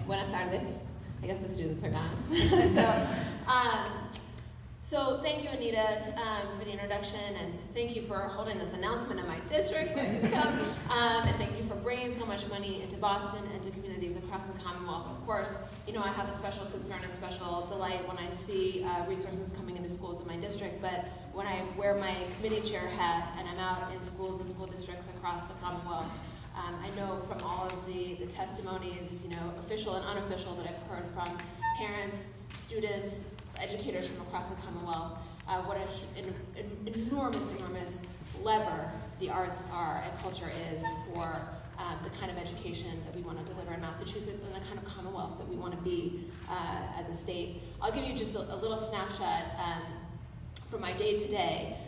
Buenas tardes. I guess the students are gone. So thank you, Anita, for the introduction, and thank you for holding this announcement in my district so I can come. And thank you for bringing so much money into Boston and to communities across the Commonwealth. Of course, you know, I have a special concern and special delight when I see resources coming into schools in my district, but when I wear my committee chair hat and I'm out in schools and school districts across the Commonwealth, I know from all of the testimonies, you know, official and unofficial, that I've heard from parents, students, educators from across the Commonwealth, what an enormous lever the arts are and culture is for the kind of education that we want to deliver in Massachusetts and the kind of Commonwealth that we want to be as a state. I'll give you just a little snapshot from my day today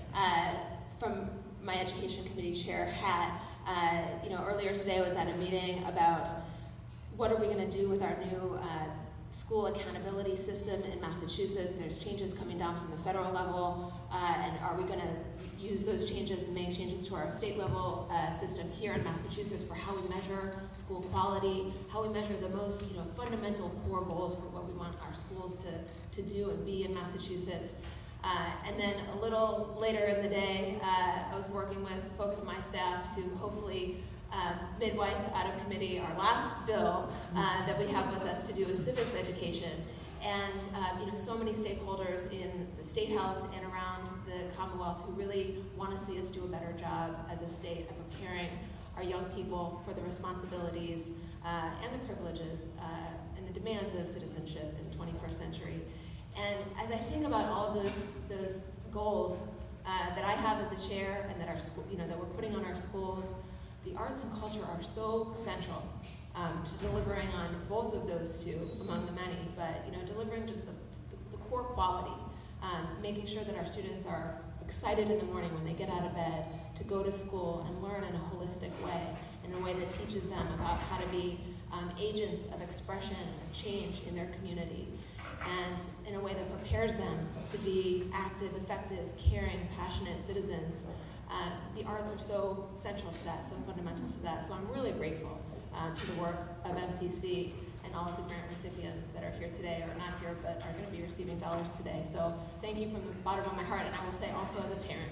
from my education committee chair hat. You know, earlier today I was at a meeting about what are we going to do with our new school accountability system in Massachusetts. There's changes coming down from the federal level, and are we going to use those changes and make changes to our state level system here in Massachusetts for how we measure school quality, how we measure the most, you know, fundamental core goals for what we want our schools to do and be in Massachusetts. And then a little later in the day, I was working with folks on my staff to hopefully midwife out of committee our last bill that we have with us to do with civics education. And you know, so many stakeholders in the State House and around the Commonwealth who really want to see us do a better job as a state of preparing our young people for the responsibilities and the privileges and the demands of citizenship in the 21st century. And as I think about all of those goals that I have as a chair and that our school, you know, that we're putting on our schools, the arts and culture are so central to delivering on both of those two among the many, but you know, delivering just the core quality, making sure that our students are excited in the morning when they get out of bed to go to school and learn in a holistic way, in a way that teaches them about how to be agents of expression and change in their community, and in a way that prepares them to be active, effective, caring, passionate citizens. The arts are so central to that, so fundamental to that. So I'm really grateful to the work of MCC and all of the grant recipients that are here today, or not here, but are going to be receiving dollars today. So thank you from the bottom of my heart, and I will say also as a parent.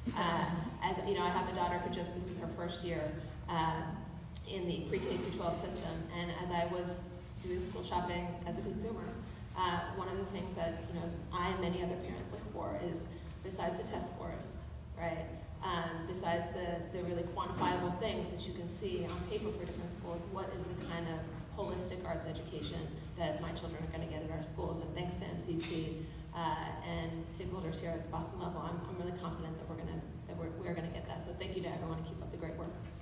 As you know, I have a daughter who this is her first year in the pre-K through 12 system, and as I was doing school shopping as a consumer, one of the things that, you know, I and many other parents look for is, besides the test scores, right? Besides the really quantifiable things that you can see on paper for different schools, what is the kind of holistic arts education that my children are going to get at our schools? And thanks to MCC and stakeholders here at the Boston level, I'm really confident that we're going to get that. So thank you to everyone, and keep up the great work.